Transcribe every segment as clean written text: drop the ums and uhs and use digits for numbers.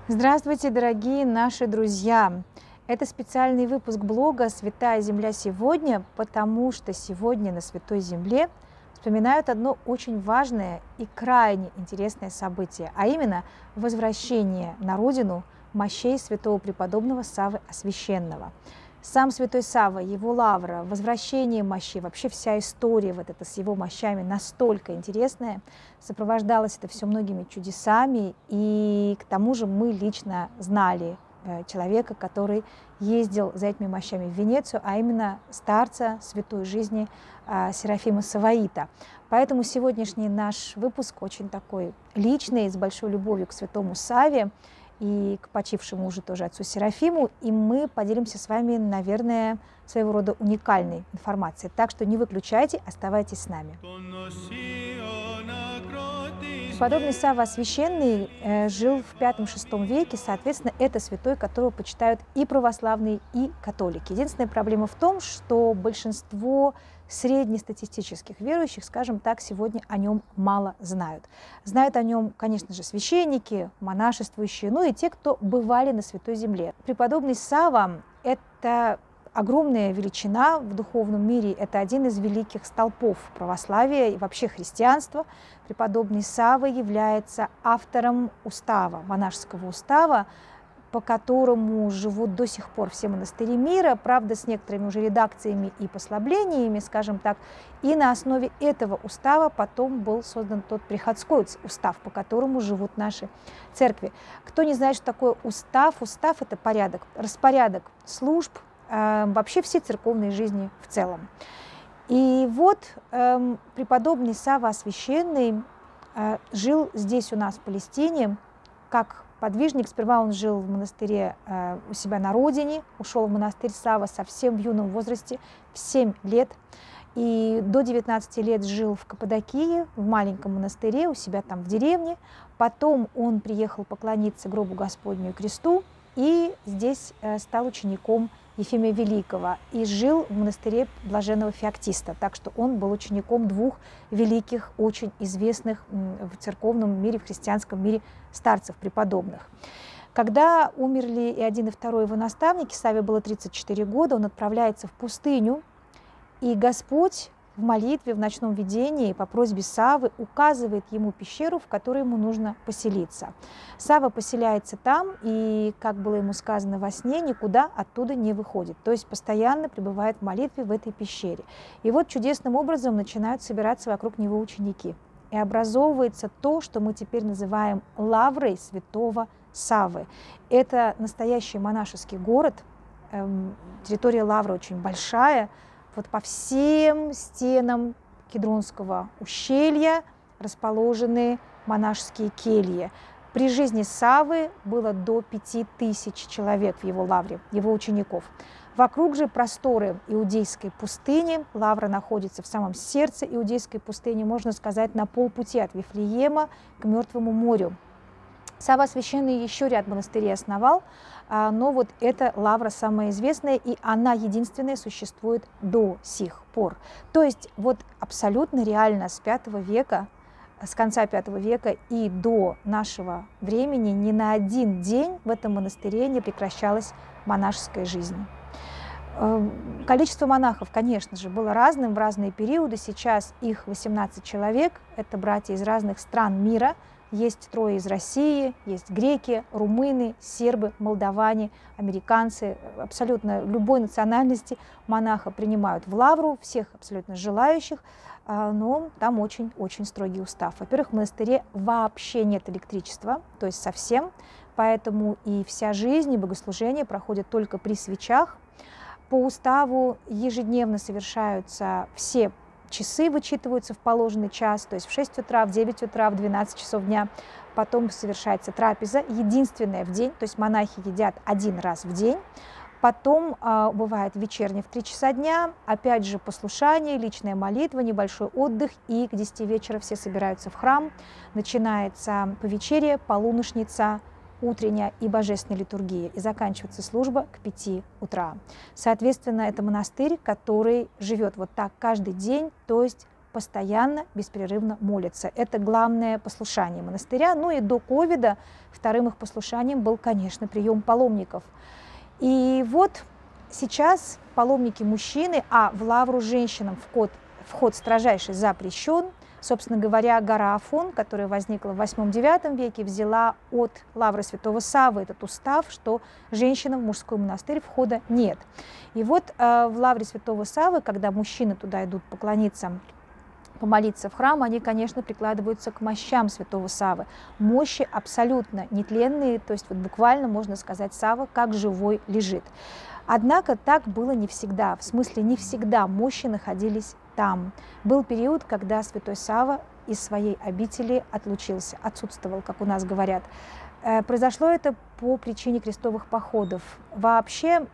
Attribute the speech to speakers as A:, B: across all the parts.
A: Здравствуйте, дорогие наши друзья! Это специальный выпуск блога «Святая Земля сегодня», потому что сегодня на Святой Земле вспоминают одно очень важное и крайне интересное событие, а именно возвращение на родину мощей святого преподобного Саввы Освященного. Сам святой Савва, его лавра, возвращение мощей, вообще вся история вот эта с его мощами настолько интересная, сопровождалось это все многими чудесами, и к тому же мы лично знали человека, который ездил за этими мощами в Венецию, а именно старца святой жизни Серафима Саваита. Поэтому сегодняшний наш выпуск очень такой личный, с большой любовью к святому Савве и к почившему уже тоже отцу Серафиму, и мы поделимся с вами, наверное, своего рода уникальной информацией. Так что не выключайте, оставайтесь с нами. Преподобный Савва Освященный жил в V-VI веке, соответственно, это святой, которого почитают и православные, и католики. Единственная проблема в том, что большинство среднестатистических верующих, скажем так, сегодня о нем мало знают. Знают о нем, конечно же, священники, монашествующие, ну и те, кто бывали на Святой Земле. Преподобный Савва – это огромная величина в духовном мире, это один из великих столпов православия и вообще христианства. Преподобный Савва является автором устава, монашеского устава, по которому живут до сих пор все монастыри мира, правда, с некоторыми уже редакциями и послаблениями, скажем так. И на основе этого устава потом был создан тот приходской устав, по которому живут наши церкви. Кто не знает, что такое устав, устав – это порядок, распорядок служб, вообще всей церковной жизни в целом. И вот преподобный Савва Освященный жил здесь у нас в Палестине как подвижник. Сперва он жил в монастыре у себя на родине, ушел в монастырь Савва совсем в юном возрасте, в 7 лет. И до 19 лет жил в Каппадокии, в маленьком монастыре, у себя там в деревне. Потом он приехал поклониться гробу Господню и кресту, и здесь стал учеником Ефимия Великого и жил в монастыре Блаженного Феоктиста. Так что он был учеником двух великих, очень известных в церковном мире, в христианском мире старцев преподобных. Когда умерли и один, и второй его наставники, Савве было 34 года, он отправляется в пустыню, и Господь в молитве, в ночном видении по просьбе Саввы указывает ему пещеру, в которой ему нужно поселиться. Савва поселяется там и, как было ему сказано во сне, никуда оттуда не выходит. То есть постоянно пребывает в молитве в этой пещере. И вот чудесным образом начинают собираться вокруг него ученики. И образовывается то, что мы теперь называем лаврой святого Саввы. Это настоящий монашеский город. Территория лавры очень большая. Вот по всем стенам Кедронского ущелья расположены монашеские кельи. При жизни Саввы было до 5000 человек в его лавре, его учеников. Вокруг же просторы иудейской пустыни. Лавра находится в самом сердце иудейской пустыни, можно сказать, на полпути от Вифлеема к Мертвому морю. Савва Освященный еще ряд монастырей основал, но вот эта лавра самая известная, и она единственная существует до сих пор. То есть вот абсолютно реально с V века, с конца V века и до нашего времени ни на один день в этом монастыре не прекращалась монашеская жизнь. Количество монахов, конечно же, было разным в разные периоды. Сейчас их 18 человек, это братья из разных стран мира. Есть 3 из России, есть греки, румыны, сербы, молдаване, американцы. Абсолютно любой национальности монаха принимают в лавру, всех абсолютно желающих, но там очень-очень строгий устав. Во-первых, в монастыре вообще нет электричества, то есть совсем, поэтому и вся жизнь, и богослужение проходят только при свечах. По уставу ежедневно совершаются все часы, вычитываются в положенный час, то есть в 6 утра, в 9 утра, в 12 часов дня. Потом совершается трапеза, единственная в день, то есть монахи едят 1 раз в день. Потом бывает вечерня в 3 часа дня, опять же послушание, личная молитва, небольшой отдых, и к 10 вечера все собираются в храм. Начинается повечерие, полуношница, утренняя и божественная литургия, и заканчивается служба к 5 утра. Соответственно, это монастырь, который живет вот так каждый день, то есть постоянно, беспрерывно молятся. Это главное послушание монастыря. Ну и до ковида вторым их послушанием был, конечно, прием паломников. И вот сейчас паломники мужчины, а в лавру женщинам вход строжайший запрещен. Собственно говоря, гора Афон, которая возникла в 8-9 веке, взяла от лавры святого Саввы этот устав, что женщинам в мужской монастырь входа нет. И вот в лавре святого Саввы, когда мужчины туда идут поклониться, помолиться в храм, они, конечно, прикладываются к мощам святого Саввы. Мощи абсолютно нетленные, то есть вот буквально можно сказать, Савва как живой лежит. Однако так было не всегда, в смысле не всегда мощи находились там. Был период, когда святой Савва из своей обители отлучился, отсутствовал, как у нас говорят. Произошло это по причине крестовых походов. Вообще,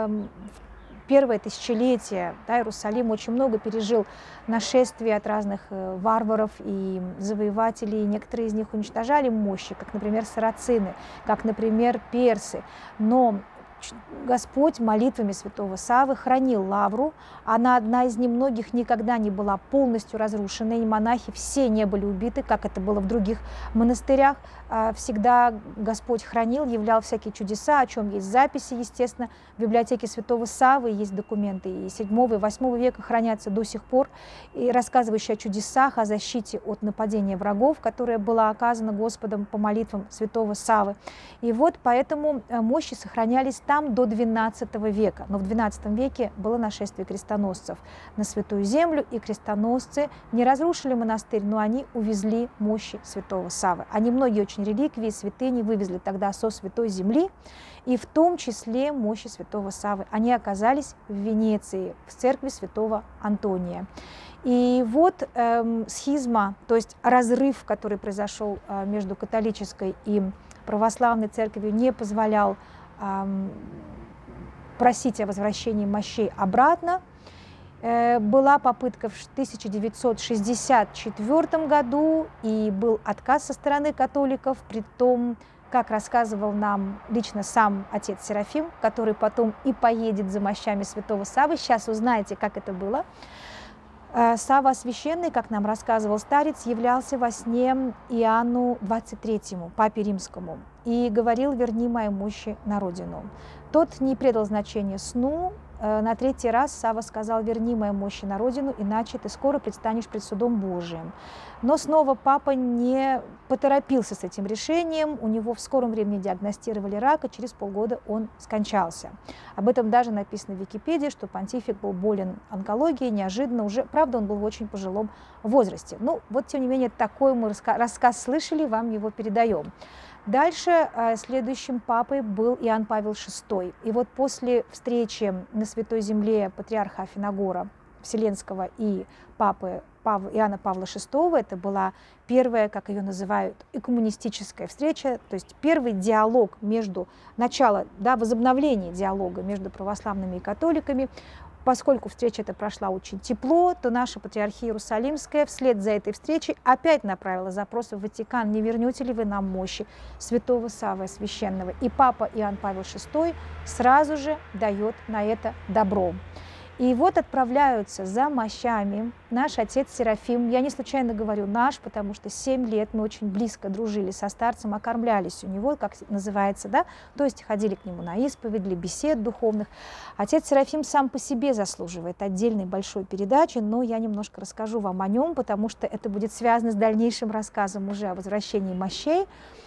A: первое тысячелетие, да, Иерусалим очень много пережил нашествий от разных варваров и завоевателей. Некоторые из них уничтожали мощи, как, например, сарацины, как, например, персы. Но Господь молитвами святого Саввы хранил лавру. Она одна из немногих никогда не была полностью разрушена, и монахи все не были убиты, как это было в других монастырях. Всегда Господь хранил, являл всякие чудеса, о чем есть записи, естественно. В библиотеке святого Саввы есть документы, и 7 и 8 века хранятся до сих пор, и рассказывающие о чудесах, о защите от нападения врагов, которая была оказана Господом по молитвам святого Саввы. И вот поэтому мощи сохранялись там до XII века. Но в XII веке было нашествие крестоносцев на Святую Землю, и крестоносцы не разрушили монастырь, но они увезли мощи святого Саввы. Они многие очень реликвии, святыни вывезли тогда со Святой Земли, и в том числе мощи святого Саввы. Они оказались в Венеции, в церкви святого Антония. И вот схизма, то есть разрыв, который произошел между католической и православной церковью, не позволял просить о возвращении мощей обратно. Была попытка в 1964 году, и был отказ со стороны католиков, при том, как рассказывал нам лично сам отец Серафим, который потом и поедет за мощами святого Саввы. Сейчас узнаете, как это было. Савва Священный, как нам рассказывал старец, являлся во сне Иоанну XXIII, папе римскому, и говорил: «Верни мои мощи на родину». Тот не придал значения сну. На 3-й раз Савва сказал: «Верни мои мощи на родину, иначе ты скоро предстанешь пред судом Божиим». Но снова папа не поторопился с этим решением. У него в скором времени диагностировали рак, и через полгода он скончался. Об этом даже написано в Википедии, что понтифик был болен онкологией, неожиданно уже, правда, он был в очень пожилом возрасте. Ну, вот, тем не менее, такой мы рассказ слышали, вам его передаем. Дальше следующим папой был Иоанн Павел VI. И вот после встречи на Святой Земле патриарха Афиногора Вселенского и папы Иоанна Павла VI, это была первая, как ее называют, экуменистическая встреча, то есть первый диалог начало, возобновление диалога между православными и католиками. Поскольку встреча эта прошла очень тепло, то наша патриархия Иерусалимская вслед за этой встречей опять направила запрос в Ватикан: не вернете ли вы нам мощи святого Саввы Священного? И папа Иоанн Павел VI сразу же дает на это добро. И вот отправляются за мощами наш отец Серафим. Я не случайно говорю наш, потому что 7 лет мы очень близко дружили со старцем, окормлялись у него, как называется, да, то есть ходили к нему на исповедь, для бесед духовных. Отец Серафим сам по себе заслуживает отдельной большой передачи, но я немножко расскажу вам о нем, потому что это будет связано с дальнейшим рассказом уже о возвращении мощей.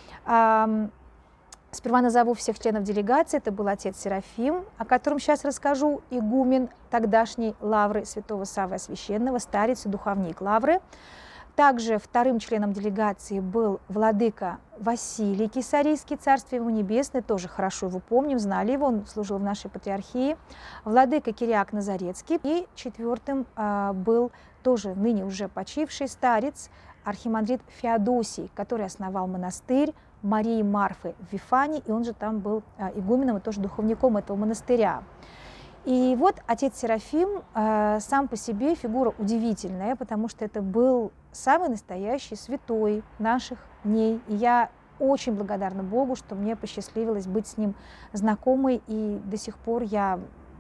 A: Сперва назову всех членов делегации. Это был отец Серафим, о котором сейчас расскажу, игумен тогдашней лавры святого Саввы Священного, старец и духовник лавры. Также вторым членом делегации был владыка Василий Кесарийский, царствие ему небесное, тоже хорошо его помним, знали его, он служил в нашей патриархии. Владыка Кириак Назарецкий. И четвертым был тоже ныне уже почивший старец, архимандрит Феодосий, который основал монастырь Марии Марфы в Вифане, и он же там был игуменом и тоже духовником этого монастыря. И вот отец Серафим сам по себе фигура удивительная, потому что это был самый настоящий святой наших дней. И я очень благодарна Богу, что мне посчастливилось быть с ним знакомой, и до сих пор я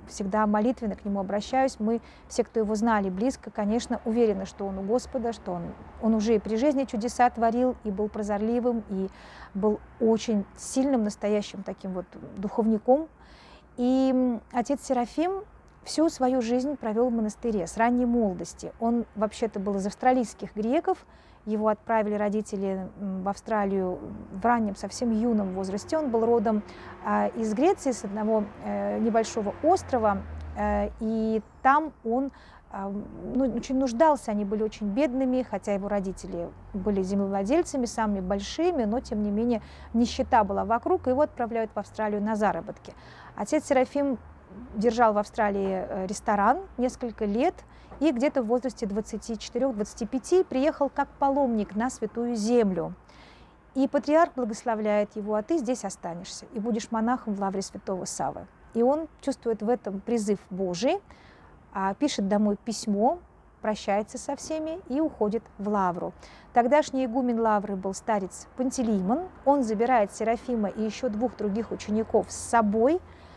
A: всегда молитвенно к нему обращаюсь. Мы, все, кто его знали близко, конечно, уверены, что он у Господа, что он уже и при жизни чудеса творил, и был прозорливым, и был очень сильным, настоящим таким вот духовником. И отец Серафим всю свою жизнь провел в монастыре с ранней молодости. Он вообще-то был из австралийских греков. Его отправили родители в Австралию в раннем, совсем юном возрасте. Он был родом из Греции, с одного небольшого острова. И там он очень нуждался, они были очень бедными, хотя его родители были землевладельцами, самыми большими, но тем не менее нищета была вокруг, и его отправляют в Австралию на заработки. Отец Серафим держал в Австралии ресторан несколько лет и где-то в возрасте 24-25 приехал как паломник на Святую Землю. И патриарх благословляет его: а ты здесь останешься и будешь монахом в лавре святого Саввы. И он чувствует в этом призыв Божий, пишет домой письмо, прощается со всеми и уходит в лавру. Тогдашний игумен лавры был старец Пантелеймон. Он забирает Серафима и еще 2 других учеников с собой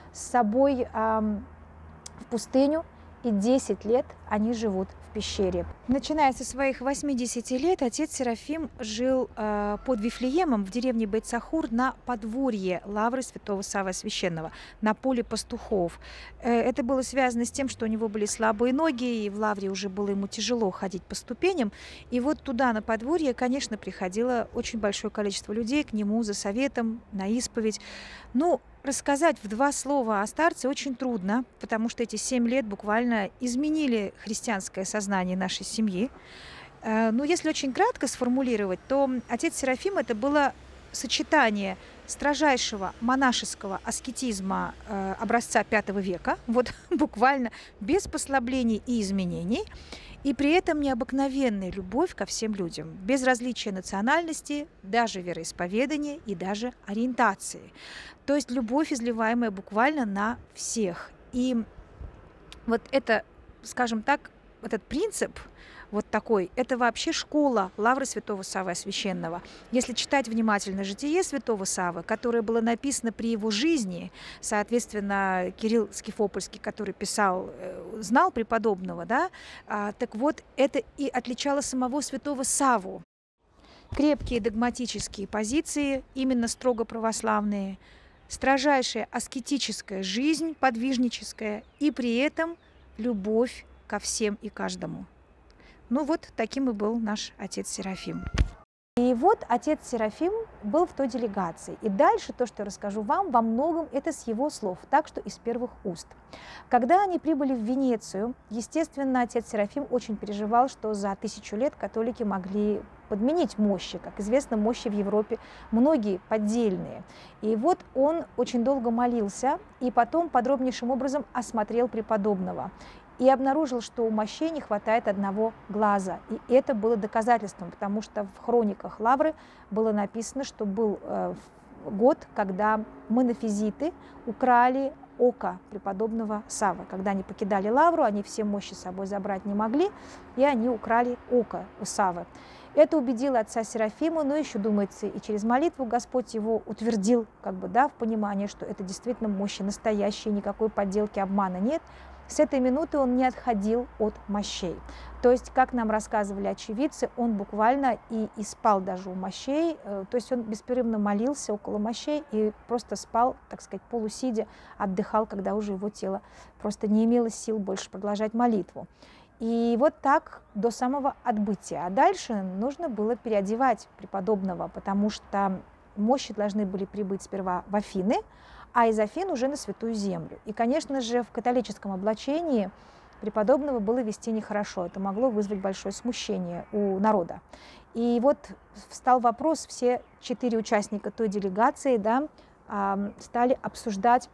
A: в пустыню, и 10 лет они живут в пещере. Начиная со своих 80 лет отец Серафим жил под Вифлеемом в деревне Бейт-Сахур на подворье лавры святого Саввы Священного, на поле пастухов. Это было связано с тем, что у него были слабые ноги, и в лавре уже было ему тяжело ходить по ступеням. И вот туда, на подворье, конечно, приходило очень большое количество людей к нему за советом, на исповедь. Рассказать в 2 слова о старце очень трудно, потому что эти 7 лет буквально изменили христианское сознание нашей семьи. Но если очень кратко сформулировать, то отец Серафим – это было сочетание строжайшего монашеского аскетизма образца V века, вот буквально без послаблений и изменений, и при этом необыкновенная любовь ко всем людям, без различия национальности, даже вероисповедания и даже ориентации. То есть любовь, изливаемая буквально на всех. И вот это, скажем так, этот принцип вот такой, это вообще школа лавры святого Саввы Священного. Если читать внимательно житие святого Саввы, которое было написано при его жизни, соответственно, Кирилл Скифопольский, который писал, знал преподобного, да, так вот, это и отличало самого святого Савву. Крепкие догматические позиции, именно строго православные, строжайшая аскетическая жизнь, подвижническая, и при этом любовь ко всем и каждому. Вот таким и был наш отец Серафим. И вот отец Серафим был в той делегации. И дальше то, что я расскажу вам, во многом это с его слов, так что из первых уст. Когда они прибыли в Венецию, естественно, отец Серафим очень переживал, что за 1000 лет католики могли подменить мощи. Как известно, мощи в Европе многие поддельные. И вот он очень долго молился и потом подробнейшим образом осмотрел преподобного. И обнаружил, что у мощей не хватает одного глаза. И это было доказательством, потому что в хрониках лавры было написано, что был год, когда монофизиты украли око преподобного Саввы. Когда они покидали лавру, они все мощи с собой забрать не могли, и они украли око у Саввы. Это убедило отца Серафима, но еще, думается, и через молитву Господь его утвердил в понимании, что это действительно мощи настоящие, никакой подделки, обмана нет. С этой минуты он не отходил от мощей. То есть, как нам рассказывали очевидцы, он буквально и спал даже у мощей, то есть он беспрерывно молился около мощей и просто спал, так сказать, полусидя, отдыхал, когда уже его тело просто не имело сил больше продолжать молитву. И вот так до самого отбытия. А дальше нужно было переодевать преподобного, потому что мощи должны были прибыть сперва в Афины, а из Афин уже на Святую Землю. И, конечно же, в католическом облачении преподобного было вести нехорошо. Это могло вызвать большое смущение у народа. И вот встал вопрос, все 4 участника той делегации стали обсуждать,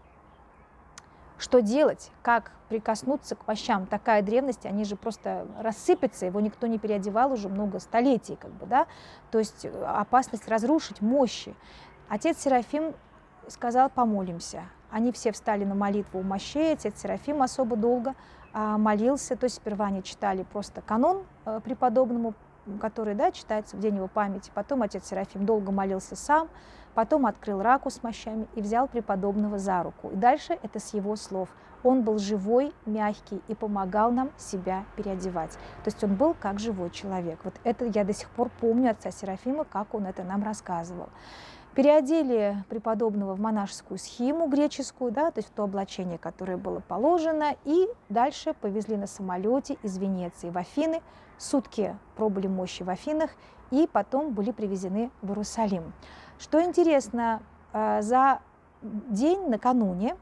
A: что делать, как прикоснуться к мощам. Такая древность, они же просто рассыпятся, его никто не переодевал уже много столетий. То есть опасность разрушить мощи. Отец Серафим сказал: помолимся. Они все встали на молитву у мощей, отец Серафим особо долго молился, то есть сперва они читали просто канон преподобному, который, да, читается в день его памяти. Потом отец Серафим долго молился сам, потом открыл раку с мощами и взял преподобного за руку. И дальше это с его слов. Он был живой, мягкий и помогал нам себя переодевать. То есть он был как живой человек. Вот это я до сих пор помню отца Серафима, как он это нам рассказывал. Переодели преподобного в монашескую схиму греческую, да, то есть в то облачение, которое было положено, и дальше повезли на самолете из Венеции в Афины. Сутки пробыли мощи в Афинах, и потом были привезены в Иерусалим. Что интересно, за день накануне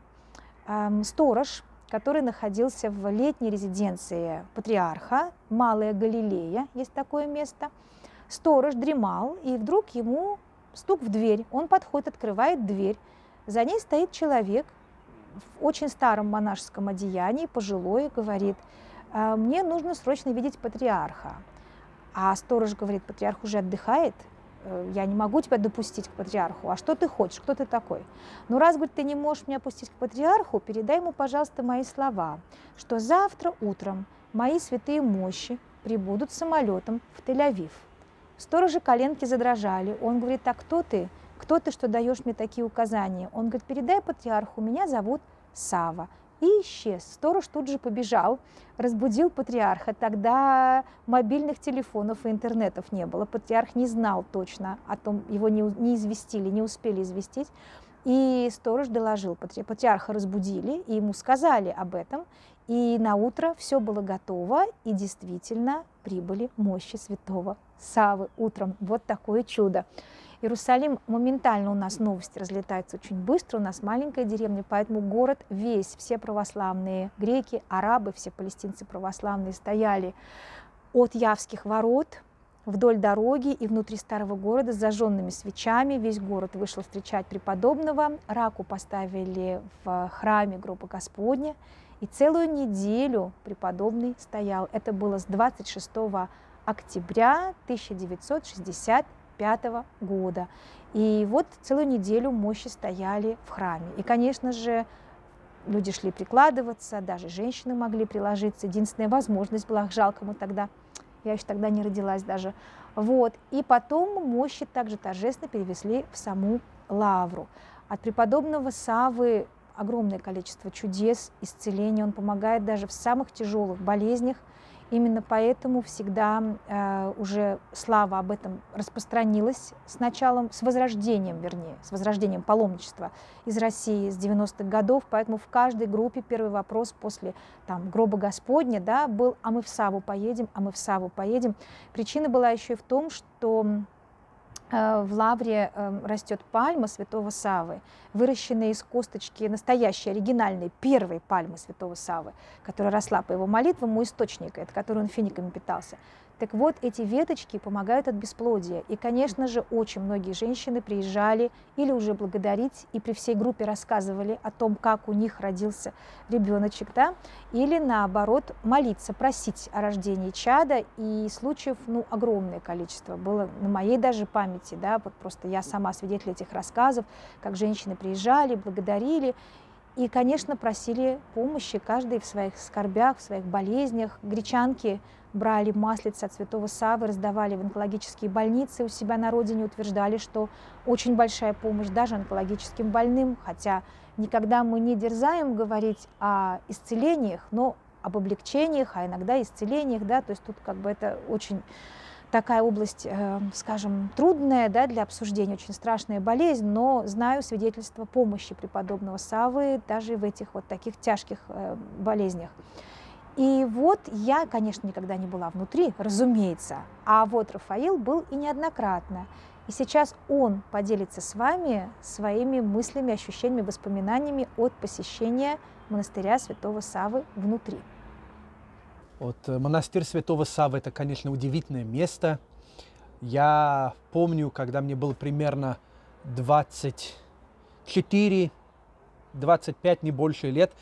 A: сторож, который находился в летней резиденции патриарха, Малая Галилея, есть такое место, сторож дремал, и вдруг ему стук в дверь. Он подходит, открывает дверь. За ней стоит человек в очень старом монашеском одеянии, пожилой, говорит: «Мне нужно срочно видеть патриарха». А сторож говорит: «Патриарх уже отдыхает, я не могу тебя допустить к патриарху. А что ты хочешь? Кто ты такой?» «Ну, раз, говорит, ты не можешь меня пустить к патриарху, передай ему, пожалуйста, мои слова, что завтра утром мои святые мощи прибудут самолетом в Тель-Авив». Сторожа коленки задрожали. Он говорит: «А кто ты? Кто ты, что даешь мне такие указания?» Он говорит: «Передай патриарху, меня зовут Сава». И исчез. Сторож тут же побежал, разбудил патриарха. Тогда мобильных телефонов и интернетов не было. Патриарх не знал точно о том, его не известили, не успели известить. И сторож доложил. Патриарха разбудили, и ему сказали об этом. И на утро все было готово, и действительно прибыли мощи святого Саввы утром. Вот такое чудо. Иерусалим моментально, у нас новости разлетаются очень быстро, у нас маленькая деревня, поэтому город весь, все православные греки, арабы, все палестинцы православные стояли от Явских ворот вдоль дороги и внутри старого города с зажженными свечами. Весь город вышел встречать преподобного, раку поставили в храме гроба Господня, и целую неделю преподобный стоял. Это было с 26 октября 1965 года. И вот целую неделю мощи стояли в храме. И, конечно же, люди шли прикладываться, даже женщины могли приложиться. Единственная возможность была, жалко ему тогда, я еще тогда не родилась даже. Вот. И потом мощи также торжественно перевезли в саму Лавру. От преподобного Саввы огромное количество чудес, исцеления. Он помогает даже в самых тяжелых болезнях. Именно поэтому всегда уже слава об этом распространилась с возрождением паломничества из России с 90-х годов. Поэтому в каждой группе первый вопрос после гроба Господня, да, был: «А мы в Савву поедем, а мы в Савву поедем». Причина была еще и в том, что в Лавре растет пальма святого Саввы, выращенная из косточки настоящей, оригинальной, первой пальмы святого Саввы, которая росла по его молитвам у источника, от которой он финиками питался. Так вот, эти веточки помогают от бесплодия. И, конечно же, очень многие женщины приезжали или уже благодарить, и при всей группе рассказывали о том, как у них родился ребеночек, да? Или, наоборот, молиться, просить о рождении чада. И случаев, огромное количество было на моей даже памяти, да? Вот просто я сама свидетель этих рассказов, как женщины приезжали, благодарили. И, конечно, просили помощи, каждый в своих скорбях, в своих болезнях. Гречанки брали маслица от святого Саввы, раздавали в онкологические больницы у себя на родине, утверждали, что очень большая помощь даже онкологическим больным, хотя никогда мы не дерзаем говорить о исцелениях, но об облегчениях, а иногда исцелениях, да, то есть тут это очень такая область, скажем, трудная, да, для обсуждения, очень страшная болезнь, но знаю свидетельства помощи преподобного Саввы даже в этих вот таких тяжких болезнях. И вот я, конечно, никогда не была внутри, разумеется, а вот Рафаил был и неоднократно. И сейчас он поделится с вами своими мыслями, ощущениями, воспоминаниями от посещения монастыря святого Саввы внутри.
B: Монастырь святого Саввы – это, конечно, удивительное место. Я помню, когда мне было примерно 24-25, не больше лет,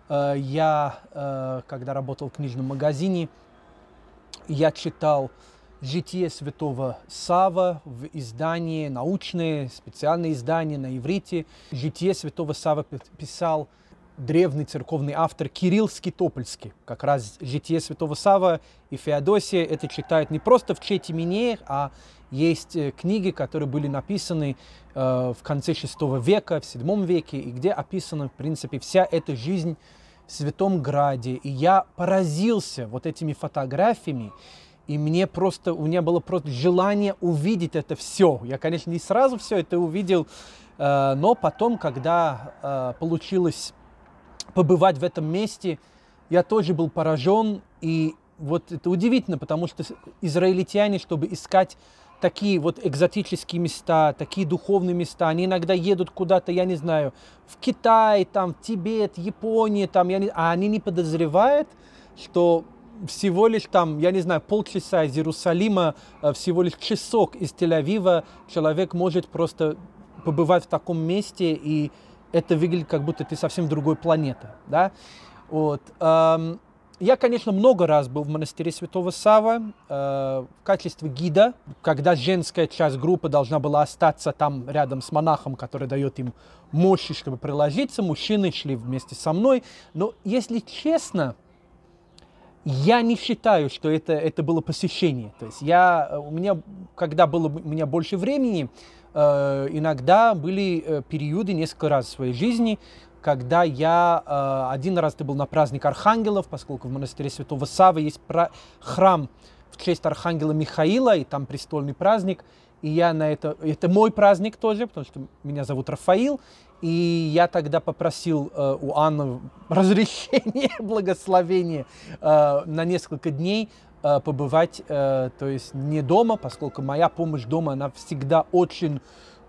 B: я, когда работал в книжном магазине, я читал «Житие святого Саввы» в издании, научное, специальное издание на иврите. «Житие святого Саввы» писал древний церковный автор Кирилл Скитопольский. Как раз «Житие святого Савва» и Феодосия это читают не просто в чете Минеях, а есть книги, которые были написаны в конце VI века, в VII веке, и где описана, в принципе, вся эта жизнь в Святом Граде. И я поразился вот этими фотографиями, и у меня было просто желание увидеть это все. Я, конечно, не сразу все это увидел, но потом, когда получилось побывать в этом месте, я тоже был поражен. И вот это удивительно, потому что израильтяне, чтобы искать такие вот экзотические места, такие духовные места, они иногда едут куда-то, я не знаю, в Китай, там, в Тибет, Японию, там, а они не подозревают, что всего лишь там, я не знаю, полчаса из Иерусалима, всего лишь часок из Тель-Авива человек может просто побывать в таком месте, и это выглядит, как будто ты совсем другой планеты, да? Вот. Я, конечно, много раз был в монастыре Святого Савва в качестве гида, когда женская часть группы должна была остаться там рядом с монахом, который дает им мощи, чтобы приложиться. Мужчины шли вместе со мной. Но, если честно, я не считаю, что это было посещение. То есть когда было у меня больше времени, иногда были периоды, несколько раз в своей жизни, когда я один раз был на праздник архангелов, поскольку в монастыре Святого Саввы есть храм в честь архангела Михаила, и там престольный праздник. И я это мой праздник тоже, потому что меня зовут Рафаил. И я тогда попросил у Анны разрешения, благословения на несколько дней побывать, то есть не дома, поскольку моя помощь дома, она всегда очень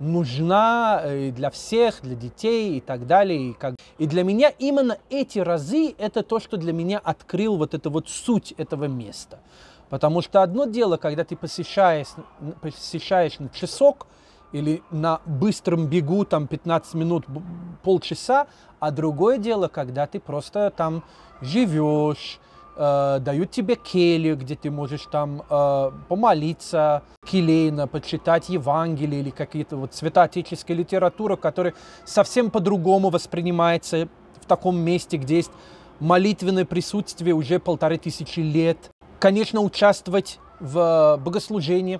B: нужна для всех, для детей и так далее. И для меня именно эти разы это то, что для меня открыл вот эту вот суть этого места. Потому что одно дело, когда ты посещаешь на часок или на быстром бегу там 15 минут, полчаса, а другое дело, когда ты просто там живешь, дают тебе келью, где ты можешь там помолиться, келейно, почитать Евангелие или какие-то вот святоотеческая литература, которая совсем по-другому воспринимается в таком месте, где есть молитвенное присутствие уже 1500 лет. Конечно, участвовать в богослужении.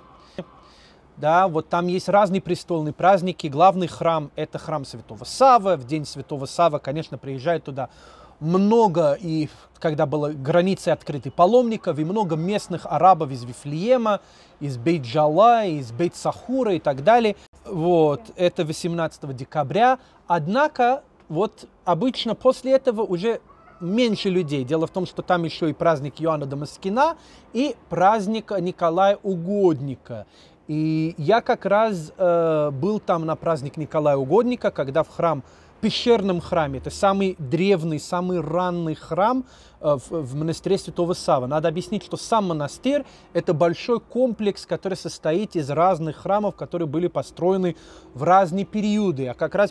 B: Да, вот там есть разные престольные праздники. Главный храм – это храм Святого Саввы. В день Святого Саввы, конечно, приезжают туда много, и когда была граница открыты, паломников, и много местных арабов из Вифлеема, из Бейт-Джала, из Бейт-Сахура и так далее. Вот, это 18 декабря. Однако, вот обычно после этого уже меньше людей. Дело в том, что там еще и праздник Иоанна Дамаскина и праздник Николая Угодника. И я как раз был там на праздник Николая Угодника, когда в пещерном храме, это самый древний, самый ранний храм в монастыре Святого Саввы. Надо объяснить, что сам монастырь – это большой комплекс, который состоит из разных храмов, которые были построены в разные периоды. А как раз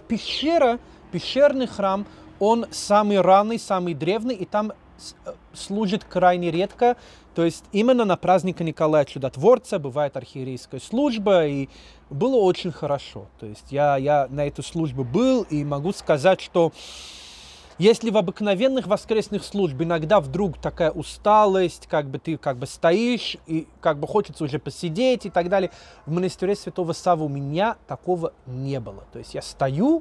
B: пещерный храм, он самый ранний, самый древний, и там служит крайне редко. То есть именно на праздник Николая Чудотворца бывает архиерейская служба, и было очень хорошо. То есть я на эту службу был, и могу сказать, что если в обыкновенных воскресных службах иногда вдруг такая усталость, ты стоишь, и хочется уже посидеть и так далее, в монастыре Святого Саввы у меня такого не было. То есть я стою,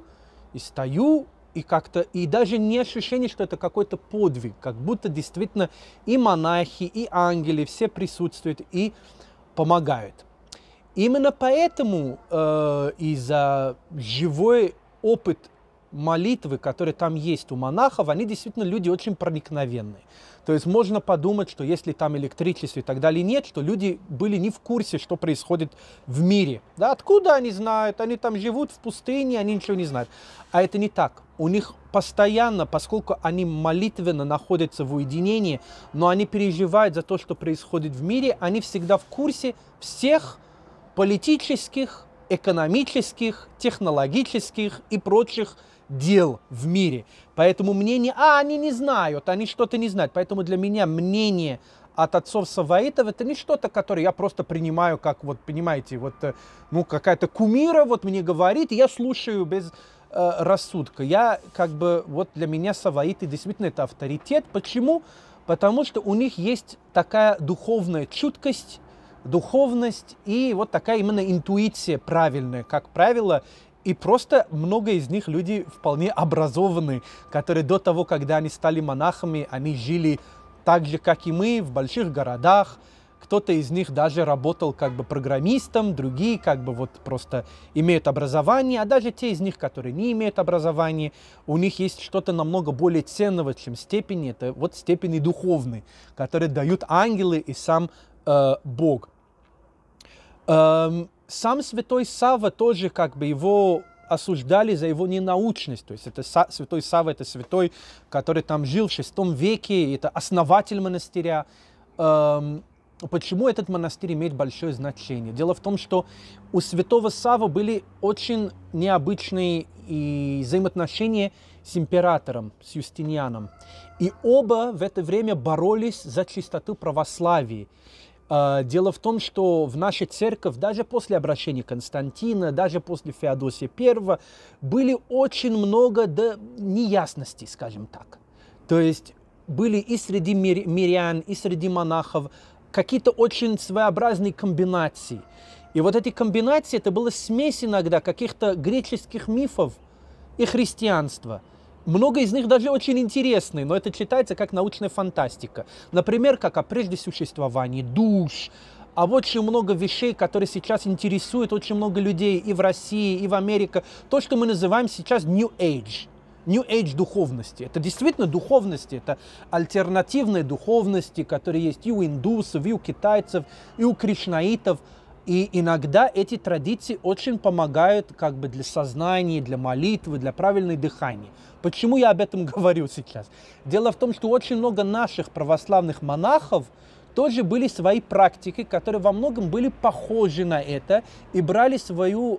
B: и даже не ощущение, что это какой-то подвиг, как будто действительно и монахи, и ангелы, все присутствуют и помогают. Именно поэтому из-за живой опыт молитвы, который там есть у монахов, они действительно люди очень проникновенные. То есть можно подумать, что если там электричество и так далее нет, что люди были не в курсе, что происходит в мире. Да, откуда они знают? Они там живут в пустыне, они ничего не знают. А это не так. У них постоянно, поскольку они молитвенно находятся в уединении, но они переживают за то, что происходит в мире, они всегда в курсе всех политических, экономических, технологических и прочих дел в мире. Поэтому мнение, они не знают, они что-то не знают. Поэтому для меня мнение от отцов савваитов это не что-то, которое я просто принимаю, как, вот, понимаете, вот, какая-то кумира вот мне говорит, и я слушаю без рассудка. Я как бы, вот для меня саваиты действительно это авторитет. Почему? Потому что у них есть такая духовная чуткость, духовность и вот такая именно интуиция правильная, как правило. И просто много из них люди вполне образованные, которые до того, когда они стали монахами, они жили так же, как и мы, в больших городах. Кто-то из них даже работал как бы программистом, другие как бы вот просто имеют образование, а даже те из них, которые не имеют образования, у них есть что-то намного более ценного, чем степени, это вот степени духовные, которые дают ангелы и сам Бог. Сам святой Савва тоже как бы его осуждали за его ненаучность. То есть это святой Савва, это святой, который там жил в VI веке, это основатель монастыря. Почему этот монастырь имеет большое значение? Дело в том, что у святого Саввы были очень необычные взаимоотношения с императором, с Юстинианом. И оба в это время боролись за чистоту православия. Дело в том, что в нашей церковь, даже после обращения Константина, даже после Феодосия I, были очень много неясностей, скажем так. То есть были и среди мирян, и среди монахов какие-то очень своеобразные комбинации. И вот эти комбинации, это была смесь иногда каких-то греческих мифов и христианства. Много из них даже очень интересные, но это читается как научная фантастика. Например, как о преждесуществовании душ, а очень много вещей, которые сейчас интересуют очень много людей и в России, и в Америке. То, что мы называем сейчас New Age. New Age духовности. Это действительно духовности, это альтернативные духовности, которые есть и у индусов, и у китайцев, и у кришнаитов. И иногда эти традиции очень помогают как бы для сознания, для молитвы, для правильного дыхания. Почему я об этом говорю сейчас? Дело в том, что очень много наших православных монахов тоже были свои практики, которые во многом были похожи на это и брали свое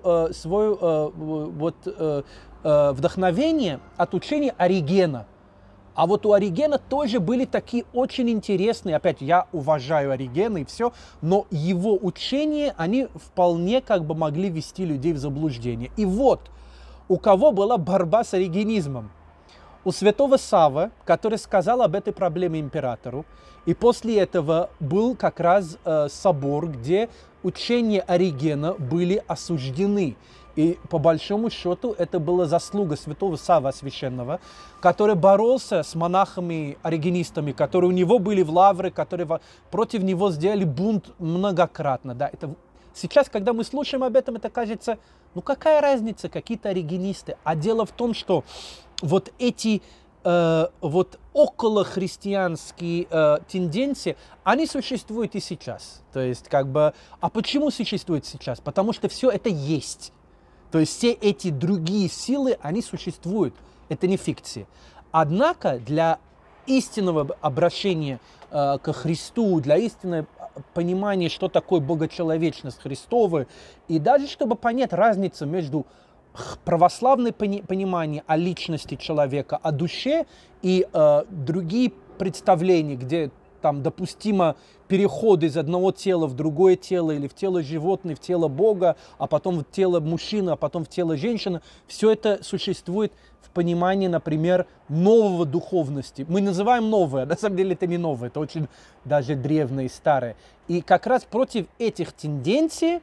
B: вдохновение от учения Оригена. А вот у Оригена тоже были такие очень интересные, опять я уважаю Оригена и все, но его учения, они вполне как бы могли ввести людей в заблуждение. И вот, у кого была борьба с оригенизмом? У святого Саввы, который сказал об этой проблеме императору, и после этого был как раз собор, где учения Оригена были осуждены. И по большому счету это была заслуга святого Саввы Священного, который боролся с монахами-оригенистами, которые у него были в Лавре, которые против него сделали бунт многократно. Да, это... Сейчас, когда мы слушаем об этом, это кажется, ну какая разница, какие-то оригенисты. А дело в том, что вот эти вот околохристианские тенденции, они существуют и сейчас. То есть как бы, а почему существуют сейчас? Потому что все это есть. То есть все эти другие силы, они существуют. Это не фикция. Однако для истинного обращения к Христу, для истинного понимания, что такое богочеловечность Христова, и даже чтобы понять разницу между православным пониманием о личности человека, о душе и другие представления, где там допустимо переход из одного тела в другое тело, или в тело животное, в тело Бога, а потом в тело мужчины, а потом в тело женщины. Все это существует в понимании, например, нового духовности. Мы называем новое, на самом деле это не новое, это очень даже древнее и старое. И как раз против этих тенденций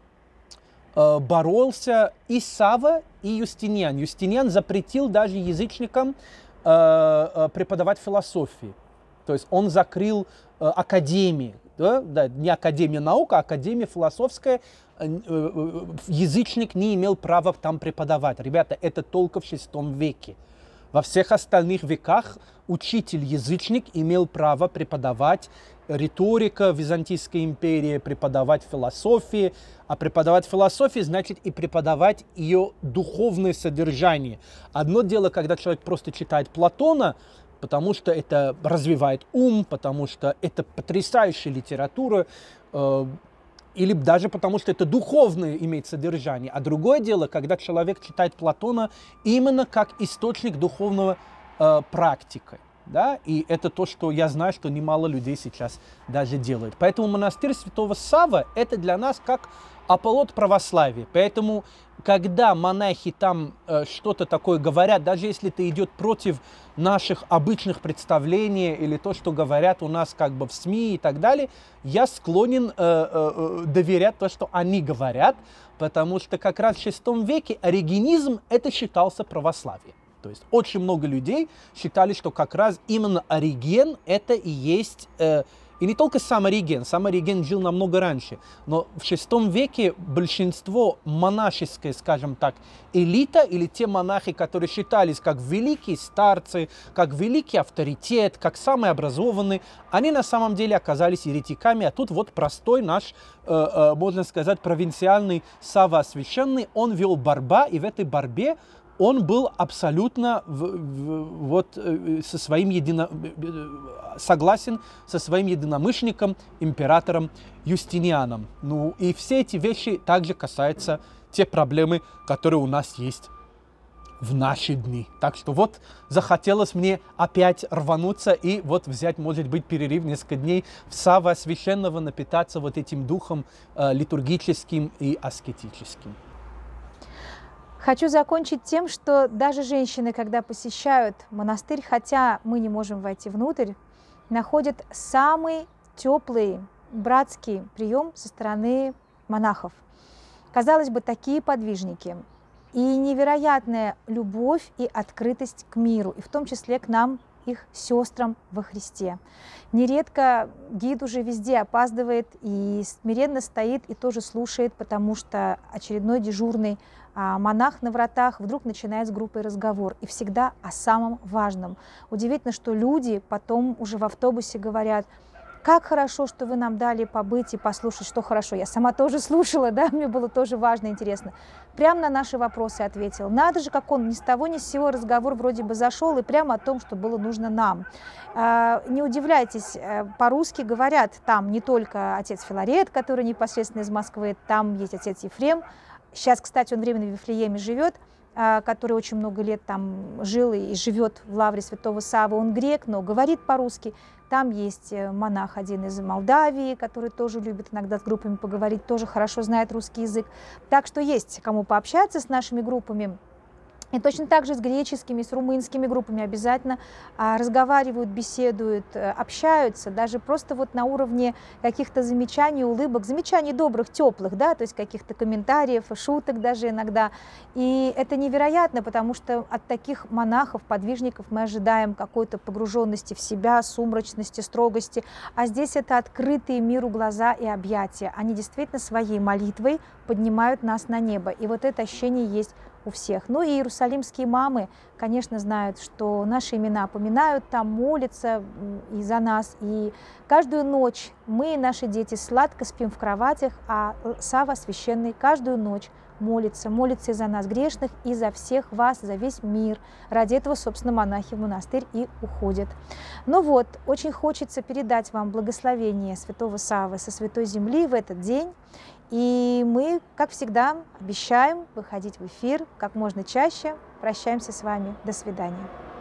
B: боролся и Савва, и Юстиниан. Юстиниан запретил даже язычникам преподавать философию. То есть он закрыл академии, да, не академия наук, а академия философская. Язычник не имел права там преподавать. Ребята, это только в VI веке. Во всех остальных веках учитель-язычник имел право преподавать риторика Византийской империи, преподавать философии. А преподавать философию значит и преподавать ее духовное содержание. Одно дело, когда человек просто читает Платона, потому что это развивает ум, потому что это потрясающая литература, или даже потому что это духовное имеет содержание. А другое дело, когда человек читает Платона именно как источник духовного практики. Да? И это то, что я знаю, что немало людей сейчас даже делают. Поэтому монастырь Святого Саввы – это для нас как оплот православия. Поэтому, когда монахи там что-то такое говорят, даже если это идет против наших обычных представлений или то, что говорят у нас как бы в СМИ и так далее, я склонен доверять то, что они говорят, потому что как раз в VI веке оригенизм – это считался православием. То есть очень много людей считали, что как раз именно Ориген это и есть, и не только сам Ориген жил намного раньше, но в VI веке большинство монашеской, скажем так, элита или те монахи, которые считались как великие старцы, как великий авторитет, как самые образованные, они на самом деле оказались еретиками, а тут вот простой наш, можно сказать, провинциальный Савва Освященный, он вел борьбу, и в этой борьбе он был абсолютно согласен со своим единомышленником, императором Юстинианом. Ну и все эти вещи также касаются те проблемы, которые у нас есть в наши дни. Так что вот захотелось мне опять рвануться и вот взять, может быть, перерыв несколько дней в Савва Священного, напитаться вот этим духом литургическим и аскетическим.
A: Хочу закончить тем, что даже женщины, когда посещают монастырь, хотя мы не можем войти внутрь, находят самый теплый братский прием со стороны монахов. Казалось бы, такие подвижники. И невероятная любовь и открытость к миру, и в том числе к нам, их сестрам во Христе. Нередко гид уже везде опаздывает и смиренно стоит и тоже слушает, потому что очередной дежурный монах на вратах вдруг начинает с группой разговор. И всегда о самом важном. Удивительно, что люди потом уже в автобусе говорят: как хорошо, что вы нам дали побыть и послушать, что хорошо. Я сама тоже слушала, да, мне было тоже важно, интересно. Прямо на наши вопросы ответил. Надо же, как он ни с того ни с сего разговор вроде бы зашел, и прямо о том, что было нужно нам. Не удивляйтесь, по-русски говорят там не только отец Филарет, который непосредственно из Москвы, там есть отец Ефрем. Сейчас, кстати, он временно в Вифлееме живет, который очень много лет там жил и живет в лавре Святого Саввы. Он грек, но говорит по-русски. Там есть монах один из Молдавии, который тоже любит иногда с группами поговорить, тоже хорошо знает русский язык. Так что есть кому пообщаться с нашими группами. И точно так же с греческими, с румынскими группами обязательно разговаривают, беседуют, общаются, даже просто вот на уровне каких-то замечаний, улыбок, замечаний добрых, теплых, да, то есть каких-то комментариев, шуток даже иногда. И это невероятно, потому что от таких монахов, подвижников мы ожидаем какой-то погруженности в себя, сумрачности, строгости, а здесь это открытые миру глаза и объятия. Они действительно своей молитвой поднимают нас на небо, и вот это ощущение есть у всех. Ну и иерусалимские мамы, конечно, знают, что наши имена поминают, там молятся и за нас. И каждую ночь мы и наши дети сладко спим в кроватях, а Савва Священный каждую ночь молится и за нас грешных, и за всех вас, за весь мир. Ради этого, собственно, монахи в монастырь и уходят. Ну вот, очень хочется передать вам благословение Святого Саввы со Святой Земли в этот день. И мы, как всегда, обещаем выходить в эфир как можно чаще. Прощаемся с вами. До свидания.